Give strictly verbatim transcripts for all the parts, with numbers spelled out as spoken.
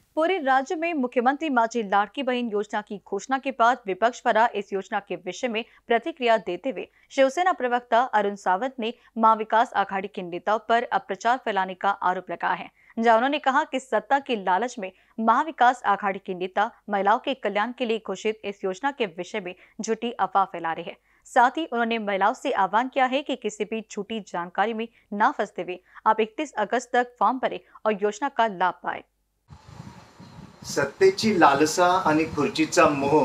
पूरे राज्य में मुख्यमंत्री माझी लाड़की बहन योजना की घोषणा के बाद विपक्ष पर इस योजना के विषय में प्रतिक्रिया देते हुए शिवसेना प्रवक्ता अरुण सावंत ने मां विकास आघाड़ी के नेताओं पर अपप्रचार फैलाने का आरोप लगाया है, जहां उन्होंने कहा कि सत्ता के लालच में महाविकास आघाड़ी के नेता महिलाओं के कल्याण के लिए घोषित इस योजना के विषय में झूठी अफवाह फैला रहे हैं। साथ ही उन्होंने महिलाओं से आह्वान किया है कि किसी भी झूठी जानकारी में न फंसते हुए आप इकतीस अगस्त तक फॉर्म भरें और योजना का लाभ पाएं। सत्तेची लालसा आणि खुर्चीचा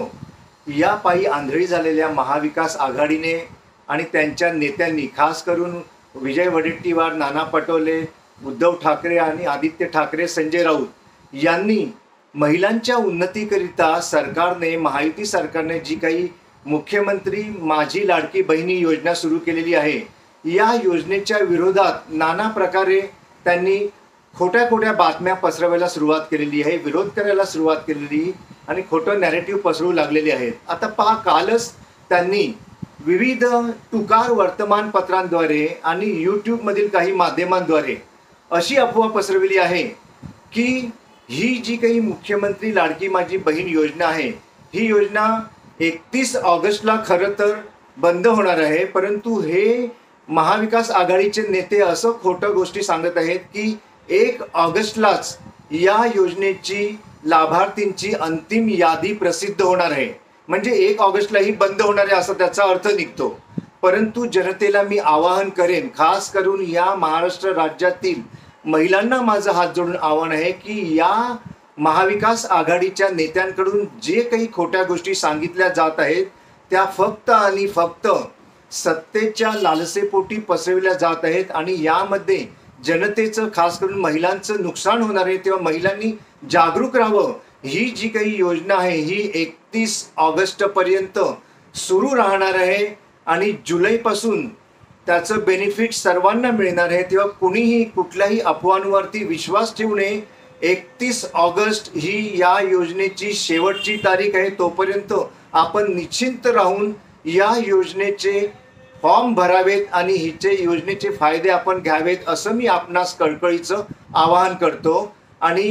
मोह या पायी आंधळी झालेल्या महाविकास आघाडीने आणि त्यांच्या नेत्यांनी, खास करून विजय वडेट्टीवार, नाना पटोले, उद्धव ठाकरे आणि आदित्य ठाकरे, संजय राऊत यांनी महिलांच्या उन्नतीकरिता सरकारने, महायुती सरकारने जी काही मुख्यमंत्री माझी लाडकी बहिणी योजना सुरू केलेली आहे, या योजनेच्या विरोधात नाना प्रकारे त्यांनी खोट्या खोट्या बातम्या पसरवायला सुरुवात केलेली आहे, विरोध करायला सुरुवात केलेली आणि खोटं नॅरेटिव्ह पसरवू लागलेले आहेत। आता पहा, कालच त्यांनी विविध टुकार वर्तमानपत्रांद्वारे आणि यूट्यूब मधील काही माध्यमांद्वारे अशी अफवा पसरवली आहे की ही जी काही मुख्यमंत्री लाडकी माझी बहीण योजना आहे, ही योजना एकतीस ऑगस्टला खरं तर बंद होणार आहे, परंतु हे महाविकास आघाडीचे नेते असं खोटं गोष्टी सांगत आहेत की एक ऑगस्टलाच या योजनेची लाभार्थींची अंतिम यादी प्रसिद्ध होणार आहे, म्हणजे एक ऑगस्टला ही बंद होणार आहे असा त्याचा अर्थ निघतो। परंतु जनतेला मी आवाहन करेन, खास करून या महाराष्ट्र राज्यातील महिलांना माझं हात जोडून आवाहन आहे की या महाविकास आघाडीच्या नेत्यांकडून जे काही खोट्या गोष्टी सांगितल्या जात आहेत त्या फक्त आणि फक्त सत्तेच्या लालसेपोटी पसरविल्या जात आहेत आणि यामध्ये जनतेचं, खास करून महिलांचं नुकसान होणार आहे। तेव्हा महिलांनी जागरूक राहावं। ही जी काही योजना आहे ही एकतीस ऑगस्ट पर्यंत सुरू राहणार आहे आणि जुलैपासून त्याचं बेनिफिट सर्वांना मिळणार आहे। तेव्हा कुणीही कुठल्याही अफवांवरती विश्वास ठेवू नये। एकतीस ऑगस्ट ही या योजनेची शेवटची तारीख आहे, तोपर्यंत आपण निश्चिंत राहून या योजनेचे फॉर्म भरावेत आणि हिचे योजनेचे फायदे आपण घ्यावेत असं मी आपणास कळकळीचं आवाहन करतो। आणि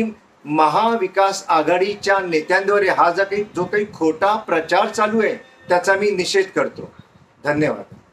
महाविकास आघाडीच्या नेत्यांद्वारे हा जो काही जो काही खोटा प्रचार चालू आहे त्याचा मी निषेध करतो। धन्यवाद।